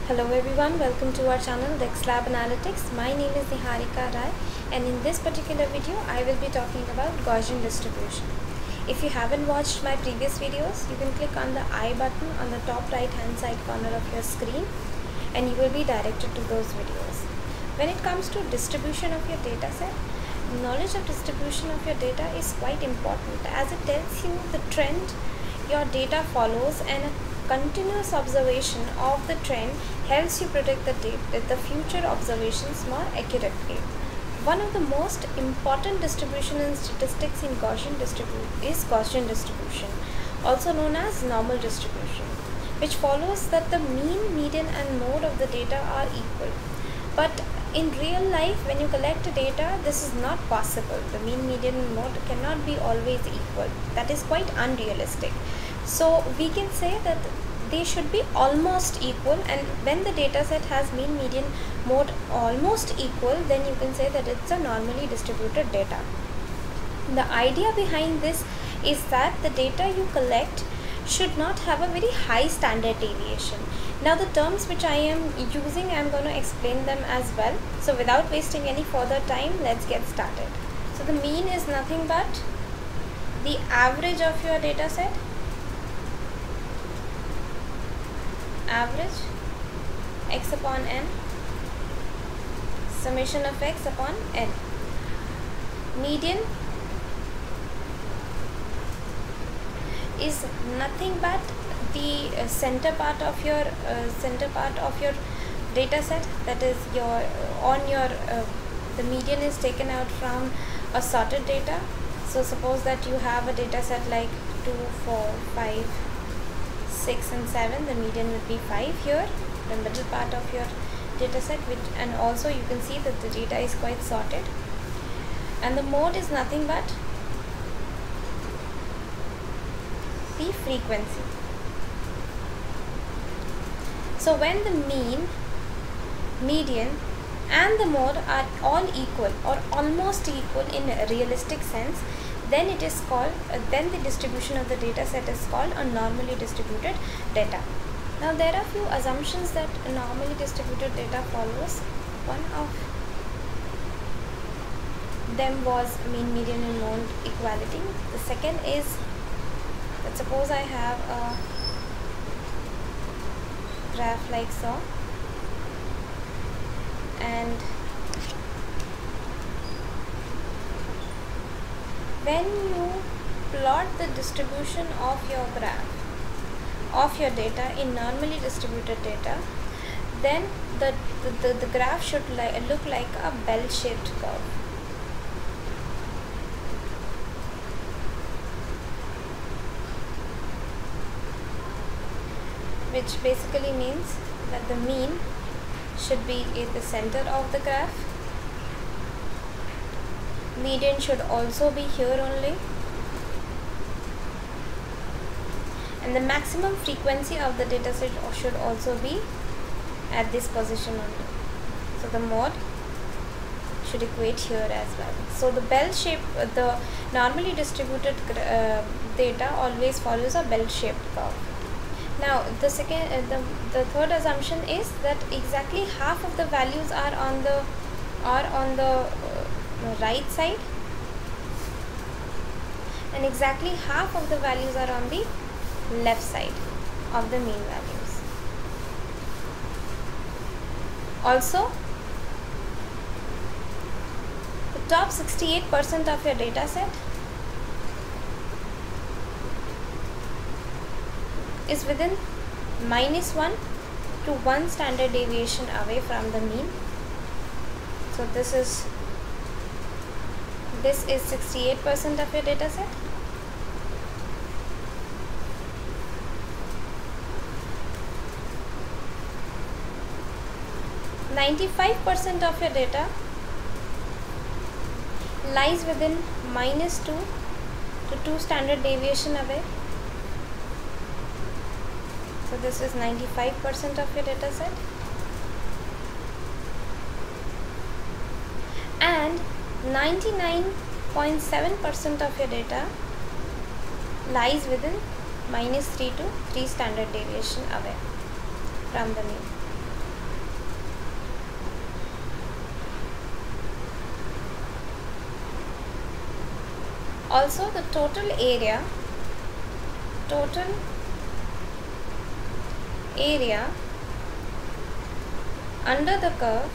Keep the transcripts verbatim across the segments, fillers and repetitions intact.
Hello everyone, welcome to our channel DexLab Analytics. My name is Niharika Rai and in this particular video I will be talking about Gaussian distribution. If you haven't watched my previous videos, you can click on the I button on the top right hand side corner of your screen and you will be directed to those videos. When it comes to distribution of your data set, knowledge of distribution of your data is quite important as it tells you the trend your data follows, and a continuous observation of the trend helps you predict the, date, the future observations more accurately. One of the most important distribution in statistics in Gaussian distribution is Gaussian distribution, also known as normal distribution, which follows that the mean, median and mode of the data are equal. But in real life, when you collect data, this is not possible. The mean, median and mode cannot be always equal. That is quite unrealistic. So we can say that they should be almost equal, and when the data set has mean, median, mode almost equal, then you can say that it's a normally distributed data. The idea behind this is that the data you collect should not have a very high standard deviation. Now the terms which I am using, I am going to explain them as well. So without wasting any further time, let's get started. So the mean is nothing but the average of your data set, average x upon n, summation of x upon n. Median is nothing but the uh, center part of your uh, center part of your data set, that is your uh, on your uh, the median is taken out from a sorted data. So suppose that you have a data set like two, four, five, six and seven, the median would be five here, the middle part of your data set, which and also you can see that the data is quite sorted, and the mode is nothing but the frequency. So when the mean, median and the mode are all equal or almost equal in a realistic sense, then it is called uh, then the distribution of the data set is called a normally distributed data. Now there are few assumptions that a normally distributed data follows. One of them was mean, median and mode equality. The second is that suppose I have a graph like so, and when you plot the distribution of your graph of your data in normally distributed data, then the, the, the, the graph should li look like a bell-shaped curve. Which basically means that the mean should be at the center of the graph, median should also be here only, and the maximum frequency of the data set should also be at this position only. So the mode should equate here as well. So the bell shape, uh, the normally distributed uh, data always follows a bell shaped curve. Now the second, uh, the, the third assumption is that exactly half of the values are on the are on the uh, right side, and exactly half of the values are on the left side of the mean values. Also, the top sixty-eight percent of your data set is within minus one to one standard deviation away from the mean. So this is this is sixty-eight percent of your data set. ninety-five percent of your data lies within minus two to two standard deviation away. So this is ninety-five percent of your data set, and ninety-nine point seven percent of your data lies within minus three to three standard deviation away from the mean. Also the total area total area under the curve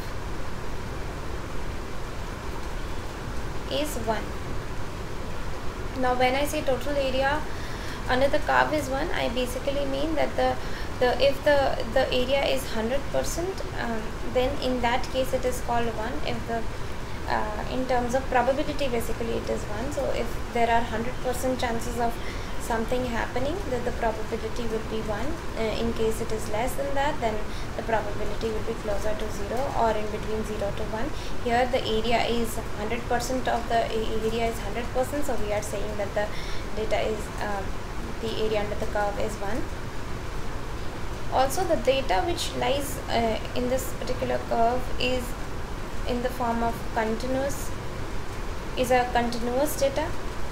is one. Now when I say total area under the curve is one, I basically mean that the the if the the area is one hundred percent, um, then in that case it is called one. If the uh, in terms of probability, basically it is one. So if there are one hundred percent chances of something happening, then the probability will be one. Uh, in case it is less than that, then the probability will be closer to zero, or in between zero to one. Here the area is one hundred percent of the area is one hundred percent, so we are saying that the data is um, the area under the curve is one. Also the data which lies uh, in this particular curve is in the form of continuous is a continuous data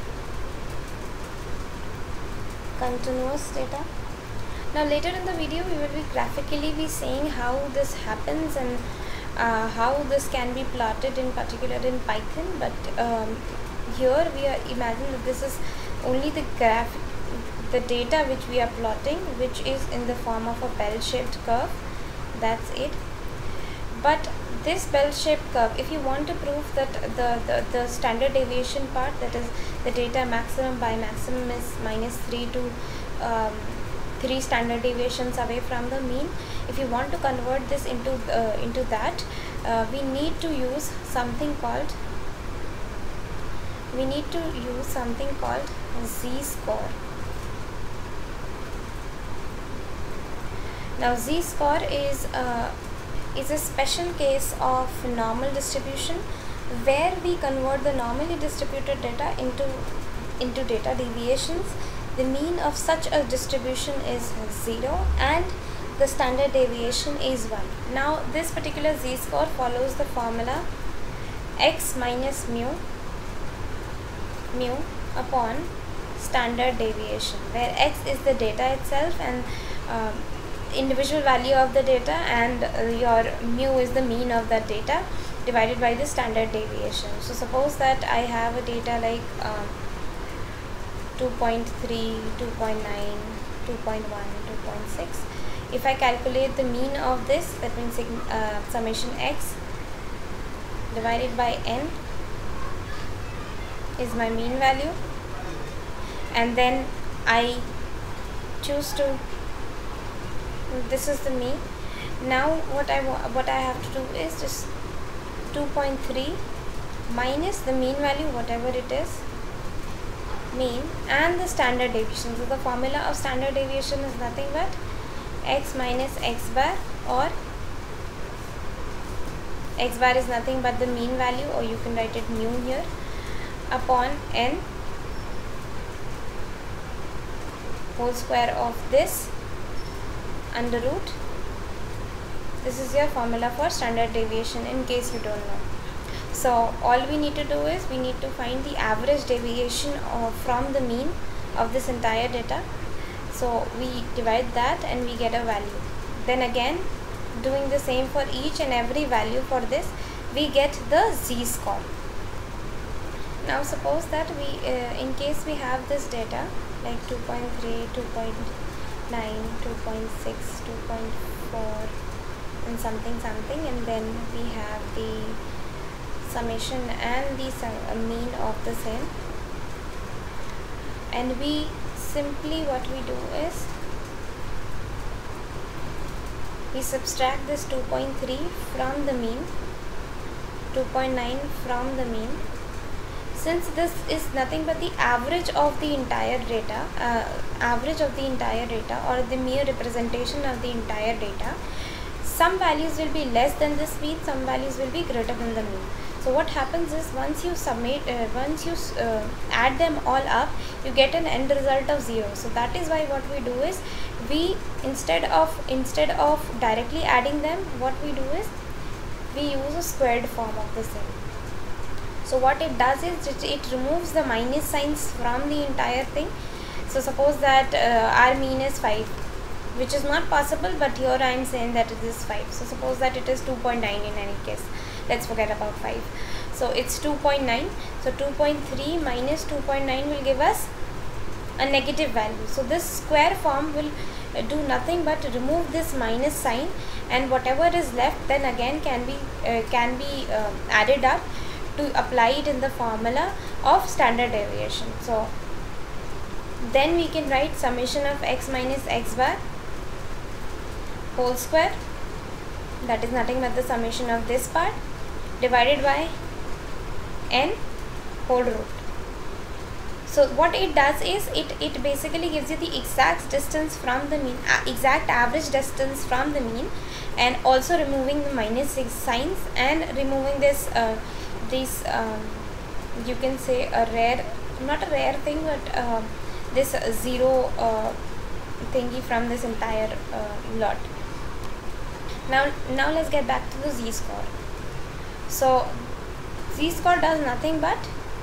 continuous data. Now later in the video we will be graphically be saying how this happens and uh, how this can be plotted in particular in Python, but um, here we are imagine that this is only the graph the data which we are plotting, which is in the form of a bell-shaped curve. That's it. But this bell-shaped curve, if you want to prove that the, the, the standard deviation part, that is the data maximum by maximum is minus three to um, three standard deviations away from the mean, if you want to convert this into uh, into that, uh, we need to use something called we need to use something called z-score. Now z-score is uh, is a special case of normal distribution, where we convert the normally distributed data into into data deviations. The mean of such a distribution is zero and the standard deviation is one. Now this particular z-score follows the formula x minus mu mu upon standard deviation, where x is the data itself and um, individual value of the data, and uh, your mu is the mean of that data divided by the standard deviation. So suppose that I have a data like um, two point three, two point nine, two point one, two point six. If I calculate the mean of this, that means uh, summation x divided by n is my mean value, and then I choose to this is the mean. Now what I what I have to do is just two point three minus the mean value, whatever it is, mean, and the standard deviation. So the formula of standard deviation is nothing but x minus x bar, or x bar is nothing but the mean value, or you can write it mu here, upon n whole square of this under root. This is your formula for standard deviation, in case you don't know. So all we need to do is we need to find the average deviation of, from the mean of this entire data. So we divide that and we get a value. Then again, doing the same for each and every value for this, we get the z-score. Now suppose that we uh, in case we have this data like two point three, two point nine, two point six, two point four and something something, and then we have the summation and the sum, uh, mean of the same, and we simply what we do is we subtract this two point three from the mean, two point nine from the mean. Since this is nothing but the average of the entire data, uh, average of the entire data or the mere representation of the entire data, some values will be less than this mean, some values will be greater than the mean. So what happens is once you submit, uh, once you uh, add them all up, you get an end result of zero. So that is why what we do is we instead of instead of directly adding them, what we do is we use a squared form of the same. So what it does is it, it removes the minus signs from the entire thing. So suppose that uh, our mean is five, which is not possible, but here I am saying that it is five. So suppose that it is two point nine in any case. Let's forget about five. so it's two point nine. So two point three minus two point nine will give us a negative value. So this square form will uh, do nothing but remove this minus sign, and whatever is left then again can be uh, can be uh, added up to apply it in the formula of standard deviation. So then we can write summation of x minus x bar whole square, that is nothing but the summation of this part divided by n whole root. So what it does is it it basically gives you the exact distance from the mean, uh, exact average distance from the mean, and also removing the minus six signs and removing this uh, this um, you can say a rare, not a rare thing, but uh, this uh, zero uh, thingy from this entire uh, lot. Now, now let's get back to the z-score. So z-score does nothing but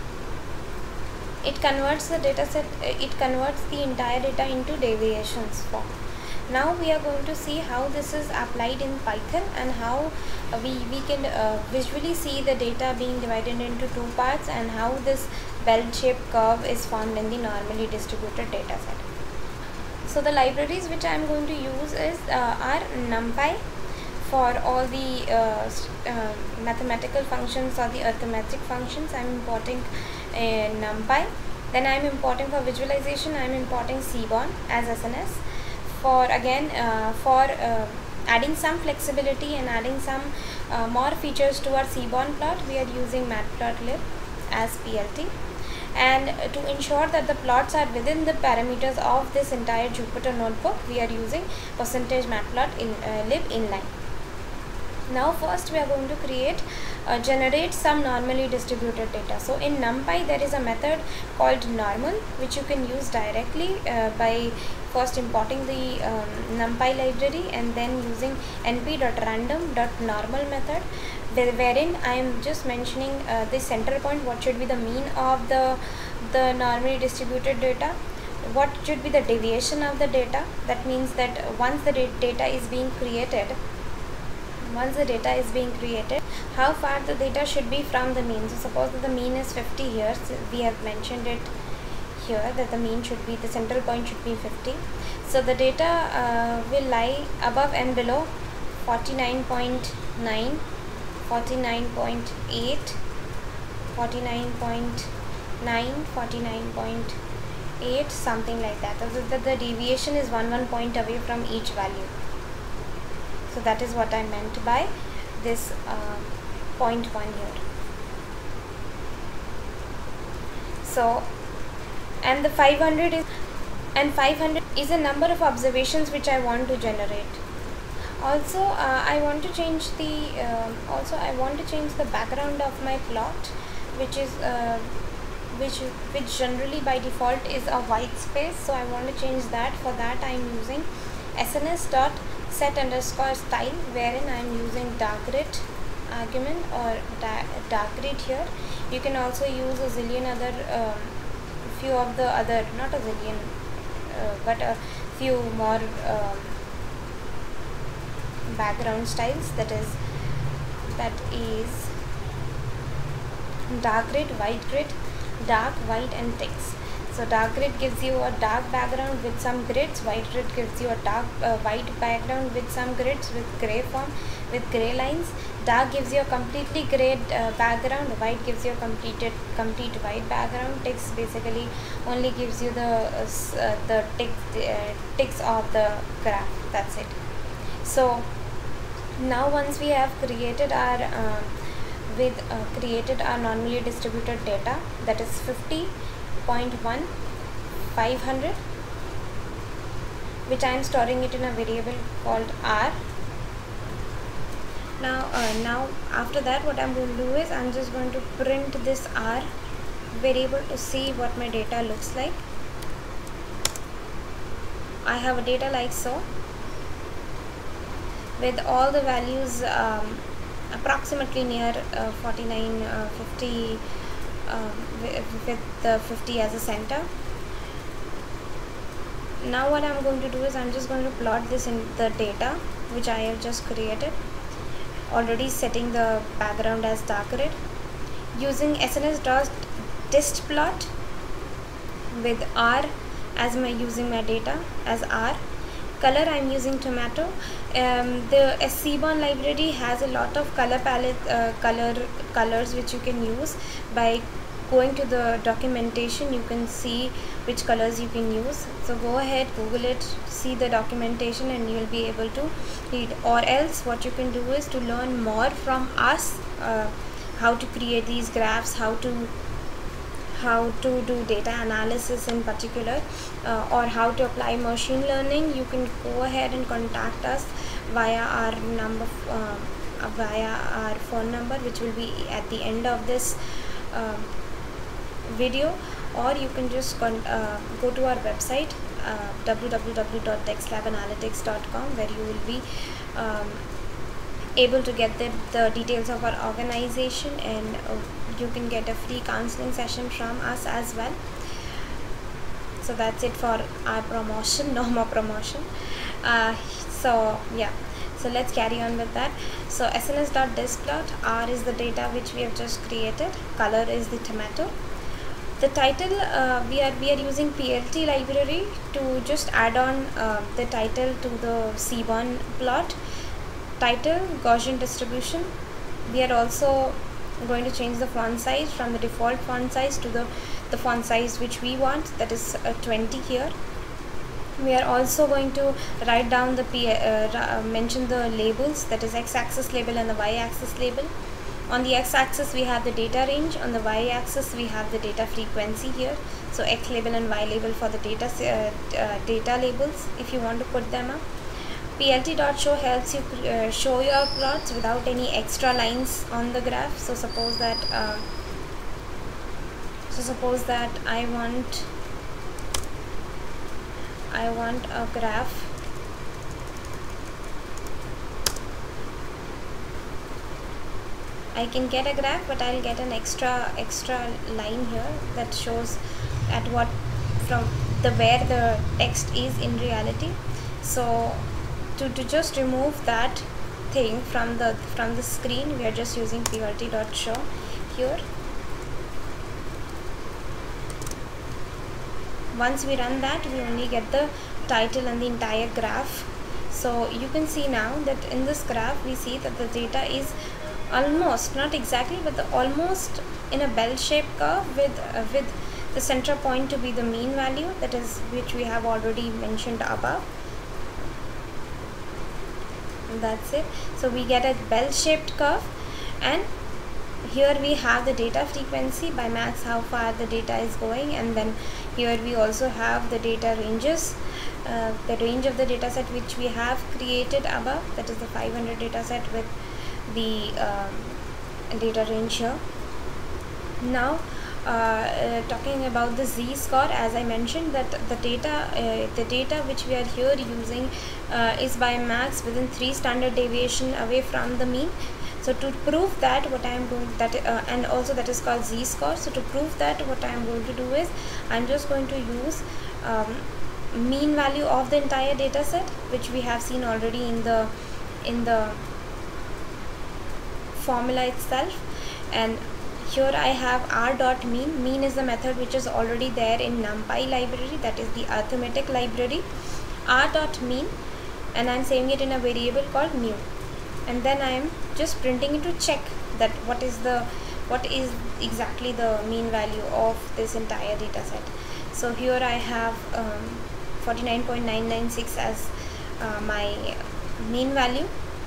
it converts the data set, it converts the entire data into deviations form. Now we are going to see how this is applied in Python, and how uh, we, we can uh, visually see the data being divided into two parts, and how this bell-shaped curve is formed in the normally distributed data set. So the libraries which I am going to use is uh, are NumPy for all the uh, uh, mathematical functions or the arithmetic functions. I am importing uh, NumPy. Then I am importing for visualization, I am importing Seaborn as S N S. For again uh, for uh, adding some flexibility and adding some uh, more features to our Seaborn plot, we are using Matplotlib as P L T. And to ensure that the plots are within the parameters of this entire Jupyter notebook, we are using percentage matplotlib in, uh, lib inline. Now first we are going to create uh, generate some normally distributed data. So in NumPy there is a method called normal, which you can use directly uh, by first importing the um, NumPy library and then using np.random.normal method, wherein I am just mentioning uh, the center point, what should be the mean of the the normally distributed data, what should be the deviation of the data. That means that once the data is being created once the data is being created, how far the data should be from the mean. So suppose that the mean is fifty here, so we have mentioned it here that the mean should be, the central point should be fifty. So the data uh, will lie above and below forty-nine point nine, forty-nine point eight, forty-nine point nine, forty-nine point eight, something like that. So that the deviation is one one point away from each value. So that is what I meant by this uh, point one here. So and the five hundred is and five hundred is a number of observations which I want to generate. Also uh, I want to change the uh, also I want to change the background of my plot, which is uh, which which generally by default is a white space. So I want to change that. For that I am using S N S dot set underscore style, wherein I am using dark grid argument or da dark grid here. You can also use a zillion other um, few of the other, not a zillion uh, but a few more um, background styles. That is that is dark grid, white grid, dark, white and text. So dark grid gives you a dark background with some grids, white grid gives you a dark uh, white background with some grids with gray form, with gray lines. Dark gives you a completely grey uh, background, white gives you a completed complete white background. Text basically only gives you the uh, uh, the text uh, ticks of the graph. That's it. So now once we have created our uh, with uh, created our normally distributed data, that is fifty point one, five hundred, which I am storing it in a variable called R. Now uh, now after that what I am going to do is I am just going to print this R variable to see what my data looks like. I have a data like so, with all the values um, approximately near uh, forty-nine, uh, fifty, uh, with the fifty as a center. Now what I am going to do is I am just going to plot this in the data which I have just created, already setting the background as dark red. using S N S dot dist plot with R as my using my data as R. Color I'm using tomato. Um, the Seaborn library has a lot of color palette uh, color colors which you can use. By going to the documentation, you can see which colors you can use. So go ahead, Google it, see the documentation, and you'll be able to read. Or else what you can do is to learn more from us, uh, how to create these graphs, how to how to do data analysis in particular, uh, or how to apply machine learning. You can go ahead and contact us via our number uh, via our phone number, which will be at the end of this uh, video, or you can just con uh, go to our website uh, w w w dot dexlab analytics dot com, where you will be um, able to get the, the details of our organization, and uh, you can get a free counseling session from us as well. So that's it for our promotion. No more promotion. Uh, so yeah, so let's carry on with that. So S N S dot dist plot, R is the data which we have just created, color is the tomato. The title, uh, we are we are using P L T library to just add on uh, the title to the Seaborn plot. Title, Gaussian distribution. We are also going to change the font size from the default font size to the the font size which we want, that is uh, twenty here. We are also going to write down the P, uh, uh, mention the labels, that is x-axis label and the y-axis label. On the x-axis we have the data range, on the y-axis we have the data frequency here. So x label and y label for the data uh, uh, data labels if you want to put them up. P L T dot show helps you uh, show your plots without any extra lines on the graph. So suppose that uh, so suppose that I want I want a graph I can get a graph, but I'll get an extra extra line here that shows at what from the where the text is in reality. So to, to just remove that thing from the from the screen, we are just using P L T dot show here. Once we run that, we only get the title and the entire graph. So you can see now that in this graph we see that the data is almost, not exactly, but the almost in a bell-shaped curve with uh, with the center point to be the mean value, that is which we have already mentioned above. And that's it. So we get a bell-shaped curve, and here we have the data frequency by max, how far the data is going, and then here we also have the data ranges, uh, the range of the data set which we have created above, that is the five hundred data set with the um, data range here. Now uh, uh, talking about the z-score, as I mentioned that the data uh, the data which we are here using uh, is by max within three standard deviation away from the mean. So to prove that, what I am going that uh, and also that is called z-score. So to prove that, what I am going to do is I am just going to use um, mean value of the entire data set, which we have seen already in the in the formula itself. And here I have r dot mean. Mean is the method which is already there in NumPy library, that is the arithmetic library. R dot mean, and I am saving it in a variable called new, and then I am just printing it to check that what is the what is exactly the mean value of this entire data set. So here I have um, forty-nine point nine nine six as uh, my mean value.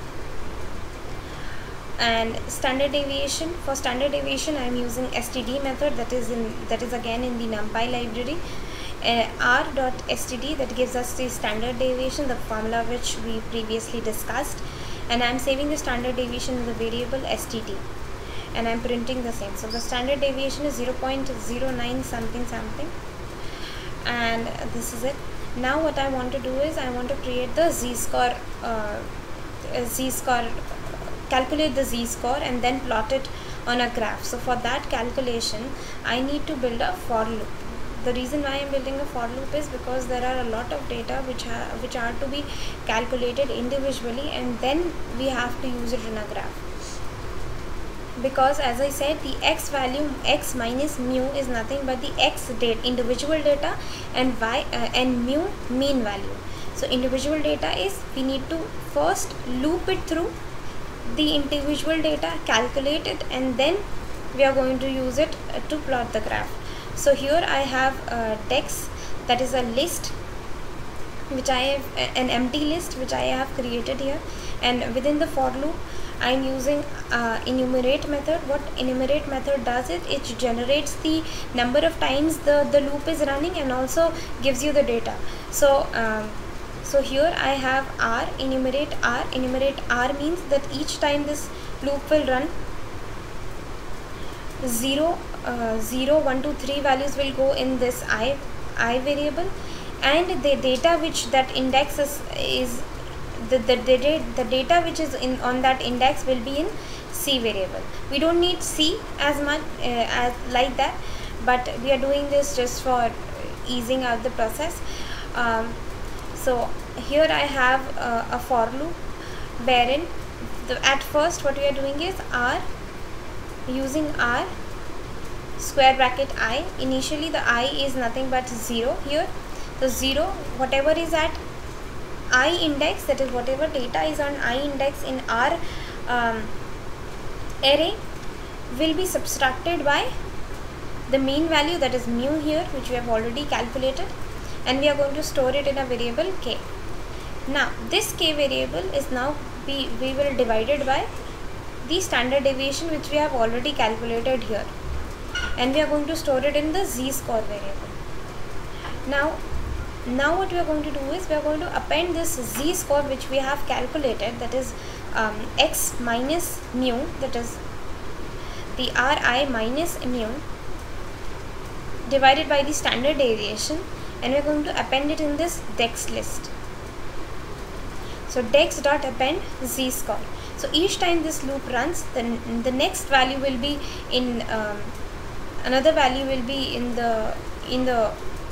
And standard deviation, for standard deviation I am using S T D method, that is in that is again in the NumPy library. uh, r dot S T D, that gives us the standard deviation, the formula which we previously discussed, and I am saving the standard deviation in the variable S T D, and I am printing the same. So the standard deviation is zero point zero nine something something, and this is it. Now what I want to do is I want to create the z-score uh, z-score calculate the z-score and then plot it on a graph. So for that calculation I need to build a for loop. The reason why I am building a for loop is because there are a lot of data which are which are to be calculated individually, and then we have to use it in a graph. because as I said, the x value, x minus mu, is nothing but the x date individual data, and y uh, and mu mean value. So individual data is, we need to first loop it through the individual data, calculate it, and then we are going to use it uh, to plot the graph. So here I have uh, dex, that is a list which I have, uh, an empty list which I have created here, and within the for loop I am using uh, enumerate method. What enumerate method does is, it generates the number of times the, the loop is running and also gives you the data. So um, so here I have r, enumerate r. Enumerate r means that each time this loop will run, zero, uh, zero, one, two, three values will go in this i, i variable, and the data which that index is, is the, the, the, the data which is in on that index will be in c variable. We don't need c as much uh, as like that, but we are doing this just for easing out the process. Um, so here I have uh, a for loop wherein the, at first what we are doing is r, using r square bracket I. Initially the I is nothing but zero here. So zero, whatever is at I index, that is whatever data is on I index in our um, array, will be subtracted by the mean value, that is mu here, which we have already calculated, and we are going to store it in a variable k. Now this k variable is now we, we will divide it by the standard deviation which we have already calculated here, and we are going to store it in the z-score variable. Now now what we are going to do is, we are going to append this z-score which we have calculated, that is um, x minus mu, that is the ri minus mu divided by the standard deviation, and we are going to append it in this dex list. So dex dot append z-score. So each time this loop runs, then the next value will be in um, another value will be in the in the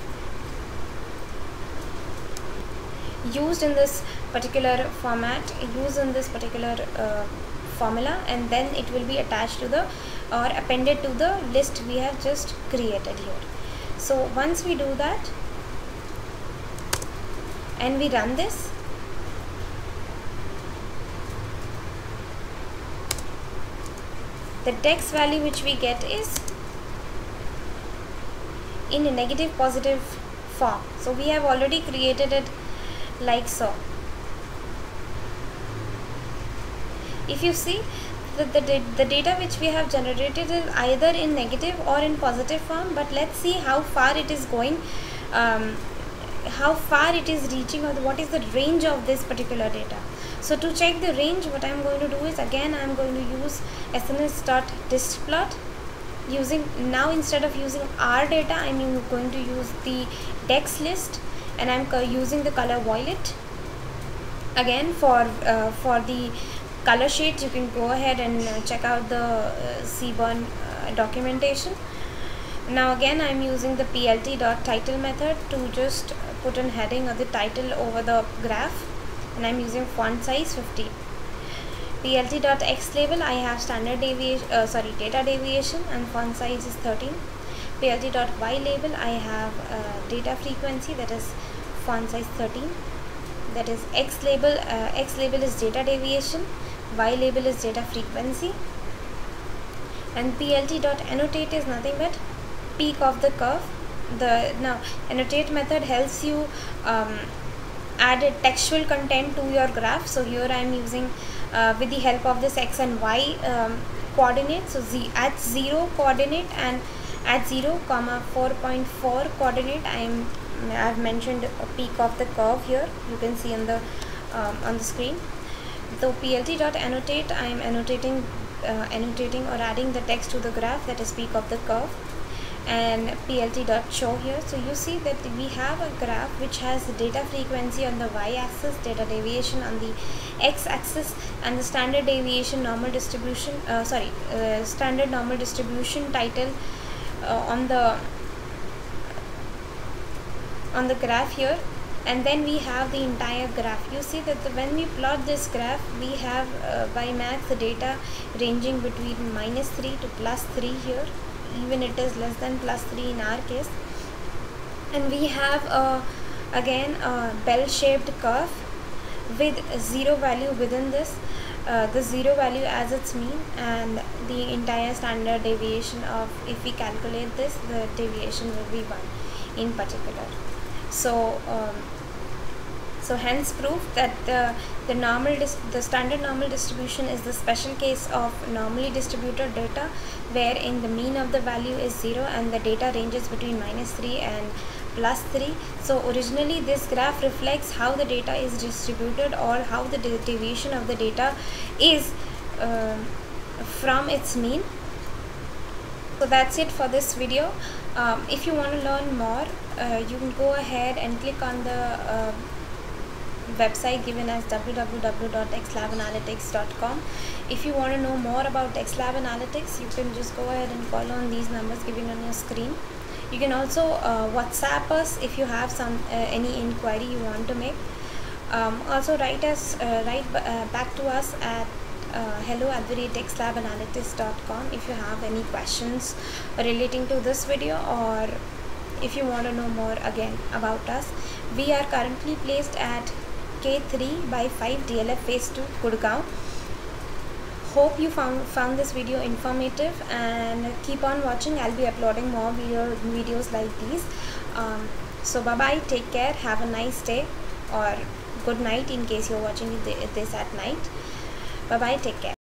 used in this particular format, used in this particular uh, formula, and then it will be attached to the or appended to the list we have just created here. So once we do that and we run this, the dex value which we get is in a negative positive form. So we have already created it like so. If you see, the, the, the data which we have generated is either in negative or in positive form, but let's see how far it is going, um, how far it is reaching, or what is the range of this particular data. So to check the range, what I am going to do is, again I am going to use sns.distplot. Using now, instead of using R data, I am going to use the dex list, and I am using the color violet. Again, for uh, for the color shades, you can go ahead and uh, check out the uh, Seaborn uh, documentation. Now again I am using the plt.title method to just put a heading or the title over the graph, and I am using font size fifty. plt.xlabel, I have standard deviation, uh, sorry data deviation, and font size is thirteen. plt.ylabel, I have uh, data frequency, that is font size thirteen. That is x label, uh, x label is data deviation, y label is data frequency, and plt.annotate is nothing but peak of the curve. The now annotate method helps you um, add a textual content to your graph. So here I am using uh, with the help of this x and y um, coordinates. So z at zero coordinate and at zero comma four point four coordinate, I am I have mentioned a peak of the curve here. You can see on the um, on the screen. So plt.annotate, I am annotating uh, annotating or adding the text to the graph, that is peak of the curve, and plt.show here. So you see that we have a graph which has data frequency on the y-axis, data deviation on the x-axis, and the standard deviation normal distribution. Uh, sorry, uh, standard normal distribution title uh, on the on the graph here, and then we have the entire graph. You see that the, when we plot this graph, we have uh, by max the data ranging between minus three to plus three here, even it is less than plus three in our case. And we have uh, again a bell shaped curve with zero value within this, uh, the zero value as its mean, and the entire standard deviation of, if we calculate this, the deviation will be one in particular. So um, so hence proof that the the normal the standard normal distribution is the special case of normally distributed data, wherein the mean of the value is zero and the data ranges between minus three and plus three. So originally this graph reflects how the data is distributed, or how the de deviation of the data is uh, from its mean. So that's it for this video. Um, if you want to learn more, uh, you can go ahead and click on the uh, website given as w w w dot x lab analytics dot com. If you want to know more about X Lab Analytics, you can just go ahead and call on these numbers given on your screen. You can also uh, WhatsApp us if you have some uh, any inquiry you want to make. Um, also write us uh, write uh, back to us at uh, hello at the rate x lab analytics dot com if you have any questions relating to this video, or if you want to know more again about us. We are currently placed at K three by five D L F Phase two, Gurgaon. Hope you found found this video informative, and keep on watching. I'll be uploading more video, videos like these. Um, so bye bye, take care, have a nice day, or good night in case you're watching this at night. Bye bye, take care.